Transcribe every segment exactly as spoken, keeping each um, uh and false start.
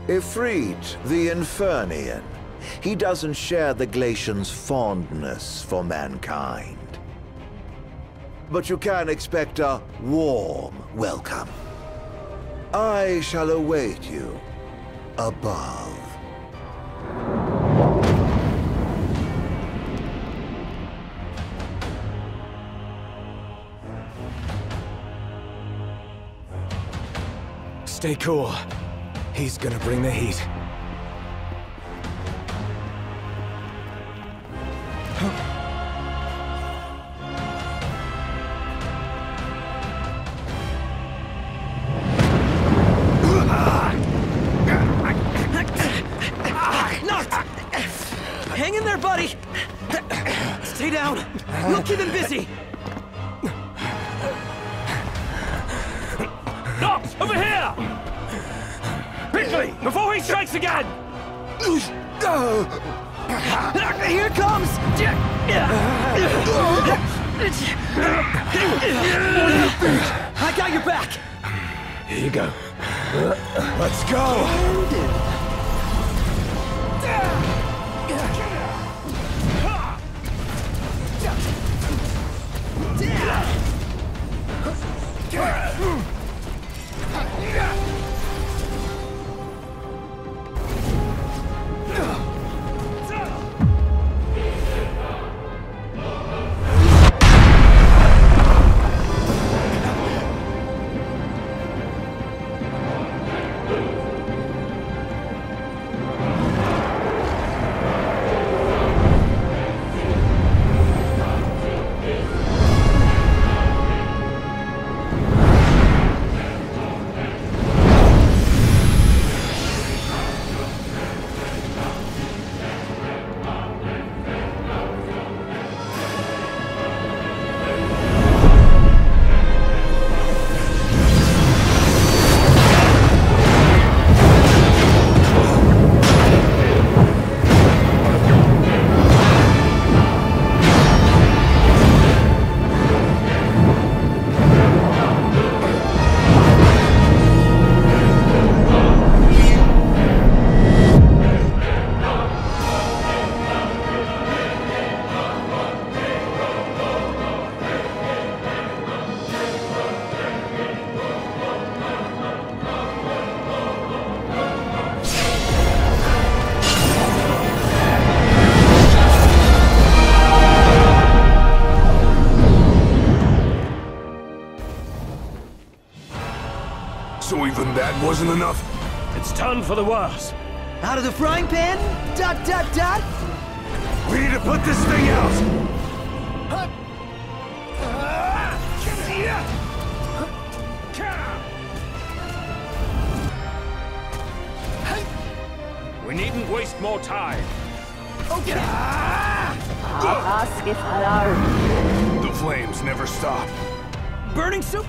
Ifrit, the Infernian. He doesn't share the Glacian's fondness for mankind. But you can expect a warm welcome. I shall await you above. Stay cool. He's gonna bring the heat. Hang in there, buddy! Stay down! We'll keep him busy! Nox, over here! Quickly, before he strikes again! Here comes! I got your back! Here you go. Let's go! So even that wasn't enough? It's turned for the worse. Out of the frying pan? Dot dot dot? We need to put this thing out! We needn't waste more time. Okay! The flames never stop. Burning soup?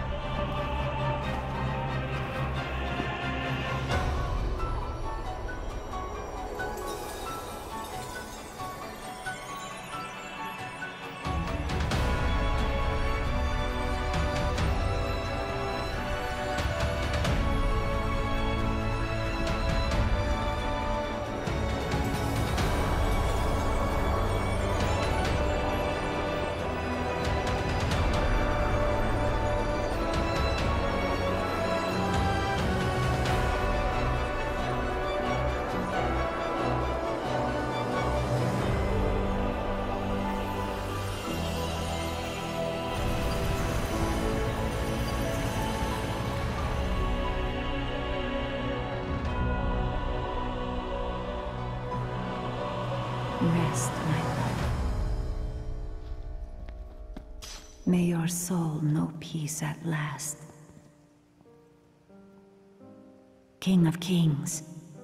Rest, my love. May your soul know peace at last. King of Kings,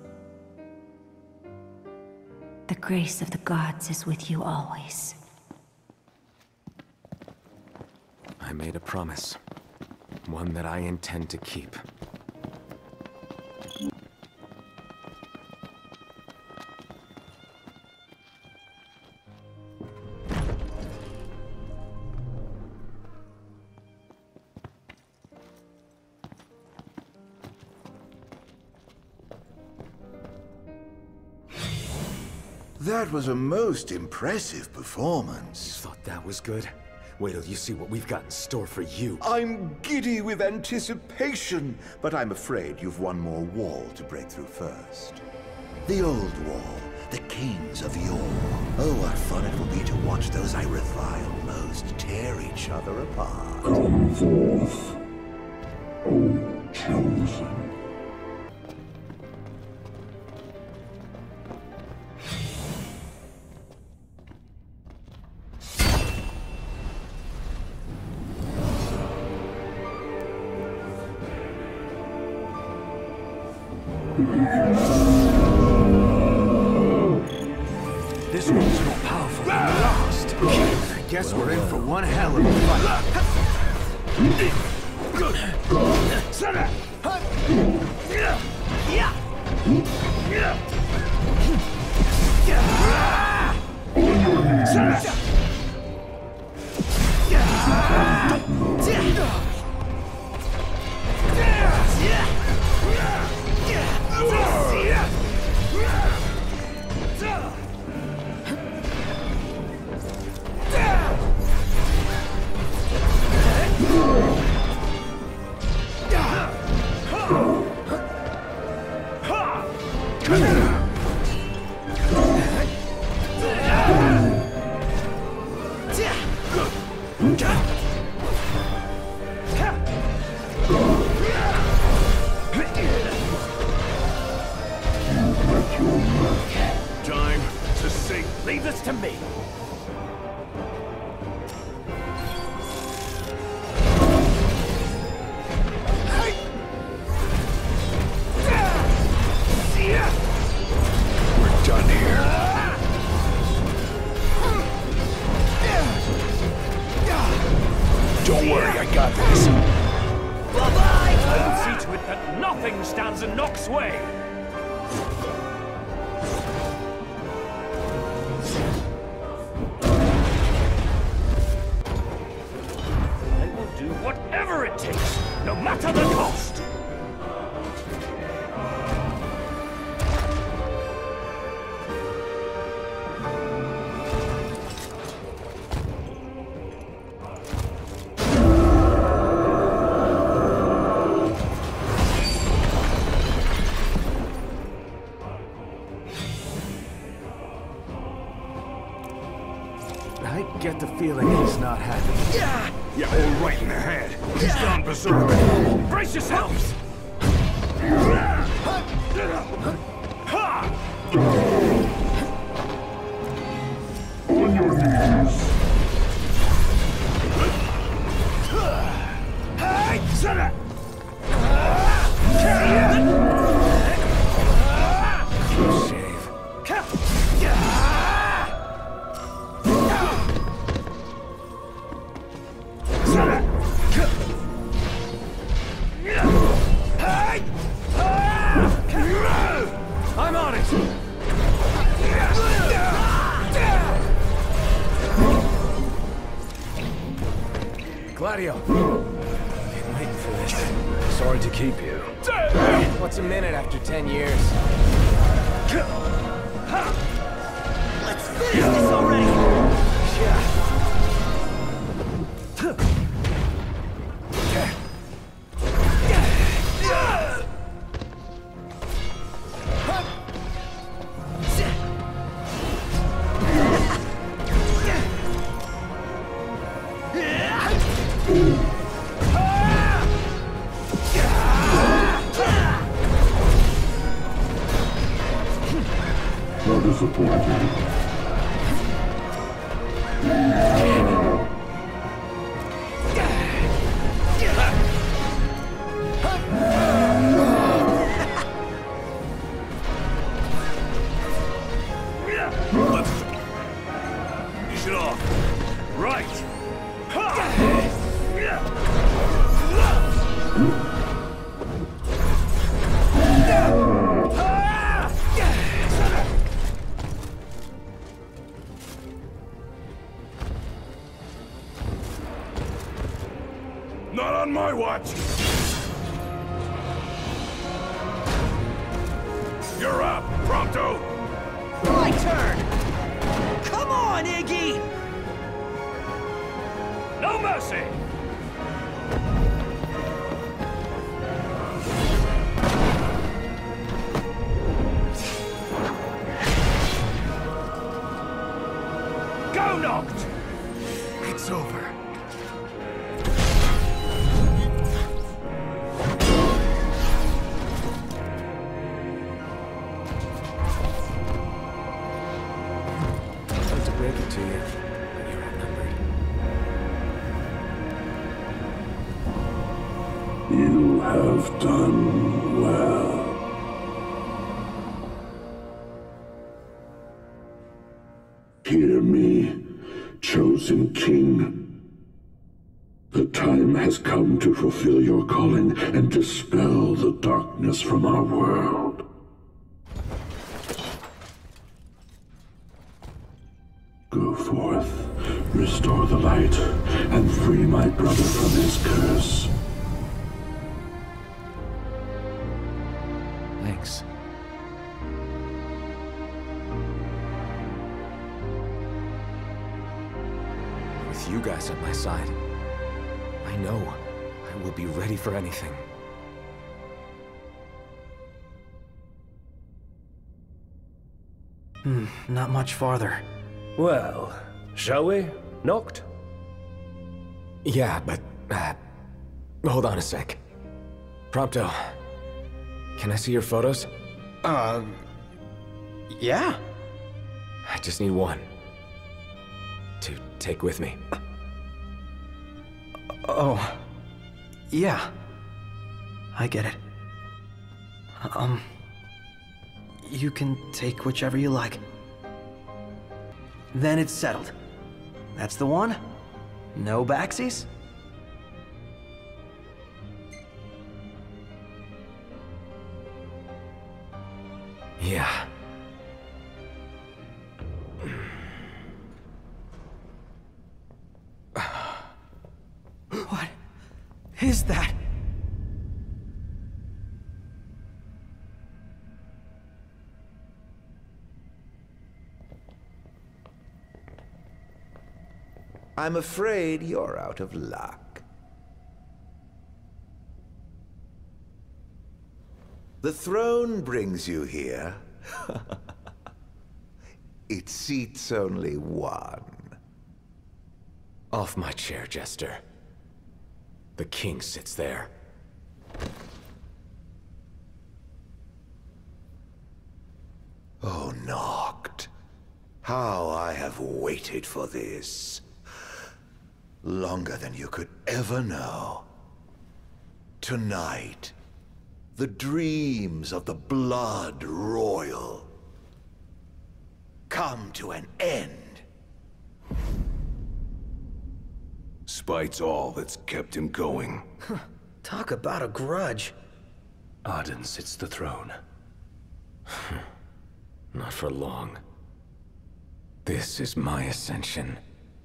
the grace of the gods is with you always. I made a promise. One that I intend to keep. That was a most impressive performance. Thought that was good? Wait till you see what we've got in store for you. I'm giddy with anticipation, but I'm afraid you've one more wall to break through first. The old wall, the kings of yore. Oh, what fun it will be to watch those I revile most tear each other apart. Come forth, O chosen. This one's more powerful than the last. I guess we're in for one hell of a fight. Time to sink. Leave this to me. We're done here. Don't worry, I got this. Bye-bye! I'll see to it that nothing stands in Nox's way. I will do whatever it takes, no matter the cost. I get the feeling he's not happy. Yeah, all right in the head. He's gone berserk. Brace yourselves! On your knees. I'm on it! Gladio, been waiting for this. Sorry to keep you. What's a minute after ten years? Let's finish this already! Yeah. So disappointing. Let's finish it off. Right. Not on my watch. You're up, Prompto. My turn! Come on, Iggy! No mercy! Go, Noct! It's over. To break it to you, but you're outnumbered. You have done well. Hear me, chosen king. The time has come to fulfill your calling and dispel the darkness from our world. Go forth, restore the light, and free my brother from his curse. Thanks. With you guys at my side, I know I will be ready for anything. Hmm, not much farther. Well, shall we, Noct? Yeah, but... Uh, hold on a sec. Prompto, can I see your photos? Uh... Yeah? I just need one. To take with me. Oh... Yeah. I get it. Um... You can take whichever you like. Then it's settled. That's the one? No backsies? Yeah. What is that? I'm afraid you're out of luck. The throne brings you here. It seats only one. Off my chair, Jester. The king sits there. Oh, Noct. How I have waited for this. Longer than you could ever know. Tonight, the dreams of the Blood Royal come to an end. Spite's all that's kept him going. Talk about a grudge. Arden sits the throne. Not for long. This is my ascension.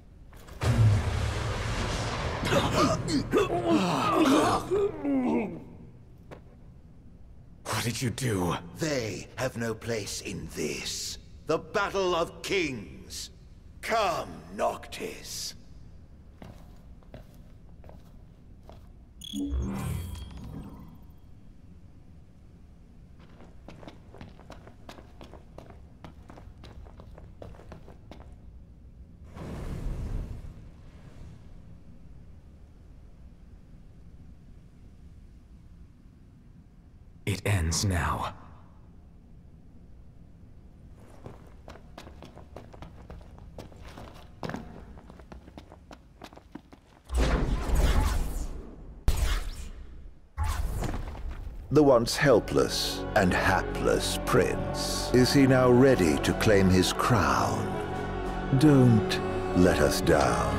What did you do? They have no place in this. The Battle of Kings. Come, Noctis. It ends now. The once helpless and hapless prince. Is he now ready to claim his crown? Don't let us down.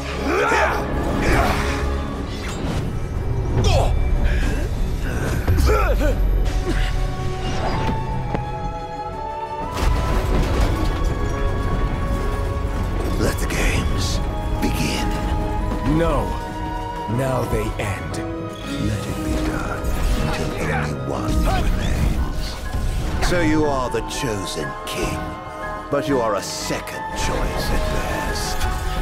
Let the games begin. No. Now they end. Let it be done until only one remains. So you are the chosen king. but you are a second choice at best.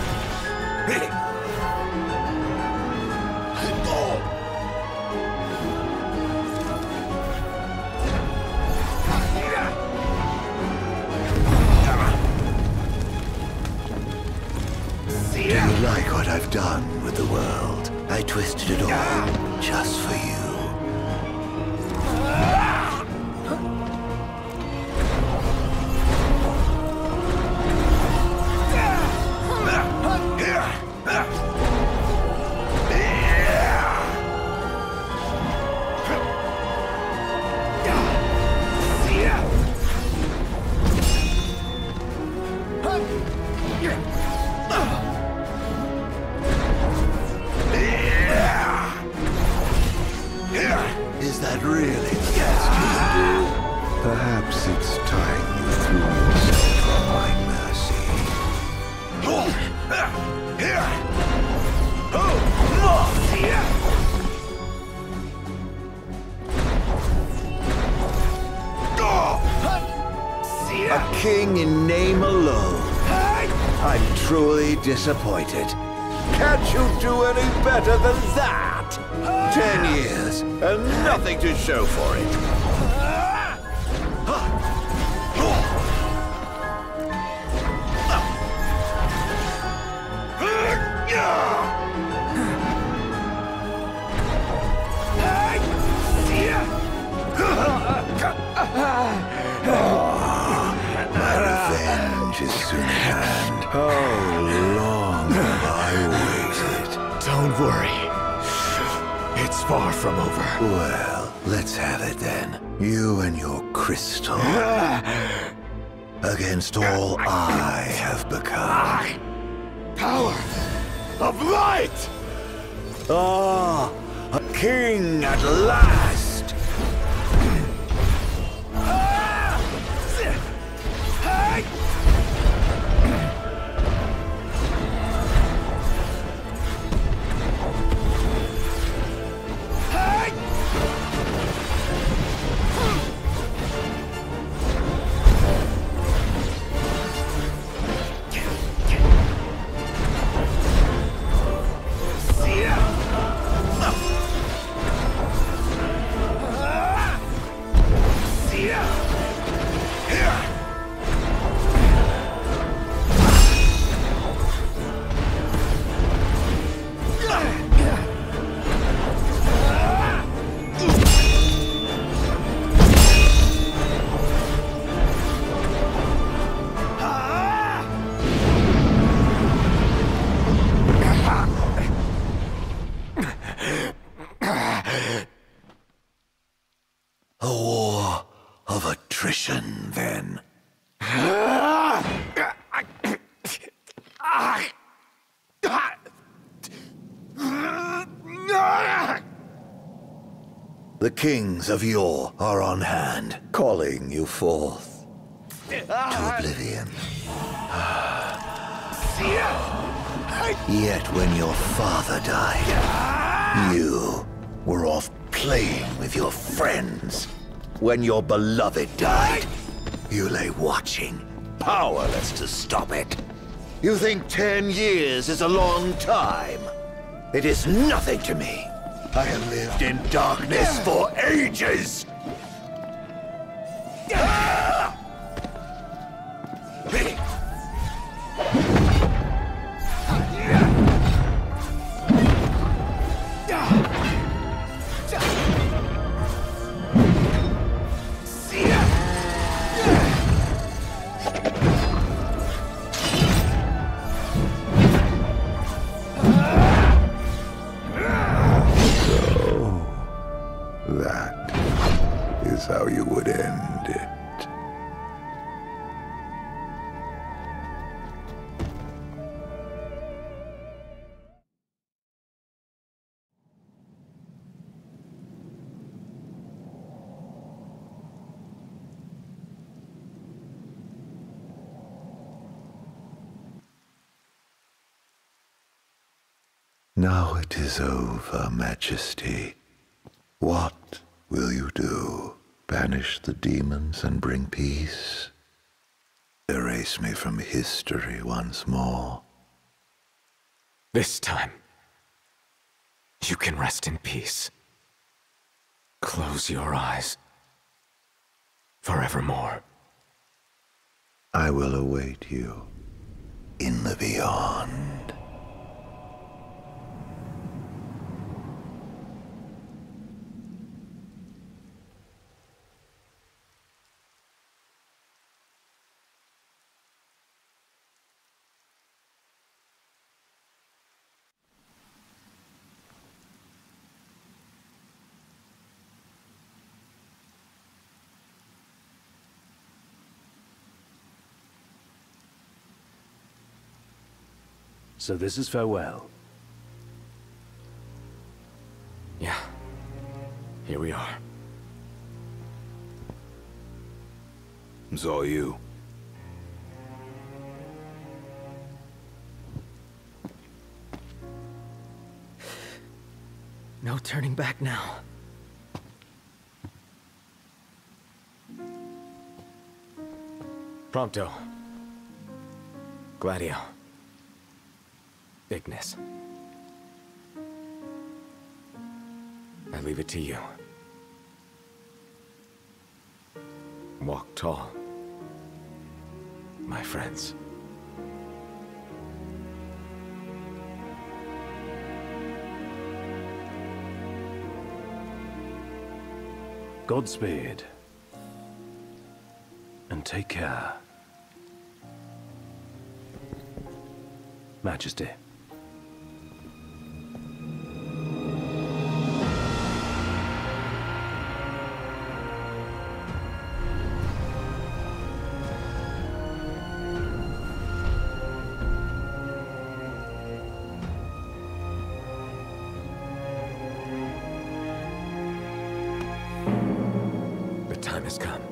Do you like what I've done with the world? I twisted it all just for you. Is that really the best you can do? Perhaps it's time you threw yourself on my mercy. A king in name alone. I'm truly disappointed. Can't you do any better than that? Ten years, and nothing to show for it. My revenge is soon at hand. How long have I waited? Don't worry. It's far from over. Well, let's have it then. You and your crystal. Against all I have become. Power of light! Ah, a king at last! A war of attrition, then. The kings of yore are on hand, calling you forth to oblivion. Yet when your father died, you were off playing with your friends. When your beloved died, you lay watching, powerless to stop it. You think ten years is a long time? It is nothing to me. I have lived in darkness for ages! That is how you would end it. Now it is over, Majesty. What will you do? Banish the demons and bring peace? erase me from history once more. This time, you can rest in peace. Close your eyes. Forevermore. I will await you in the beyond. So this is farewell. Yeah. Here we are. It's all you. No turning back now. Prompto. Gladio. Ignis. I leave it to you. Walk tall, my friends. Godspeed. And take care. Majesty. The time has come.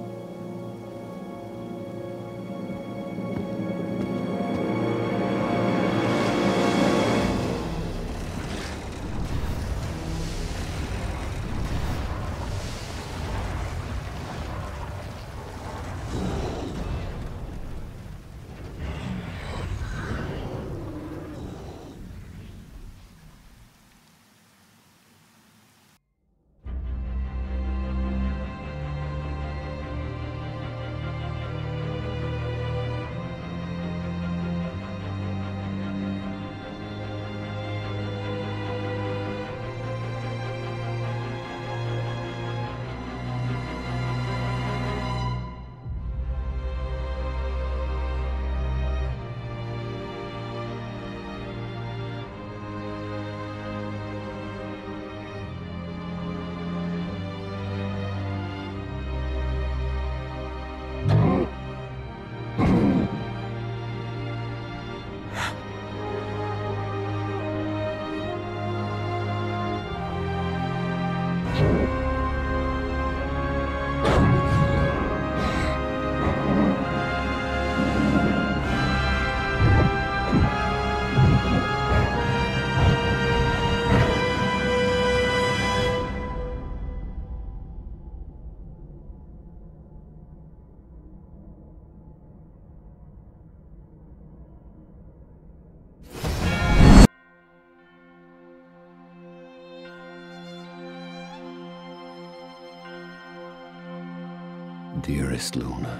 Dearest Luna,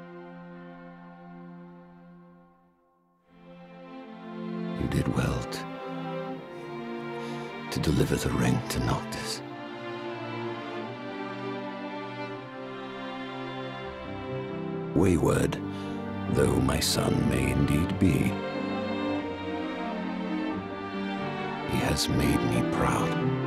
you did well to, to deliver the ring to Noctis. Wayward, though my son may indeed be, he has made me proud.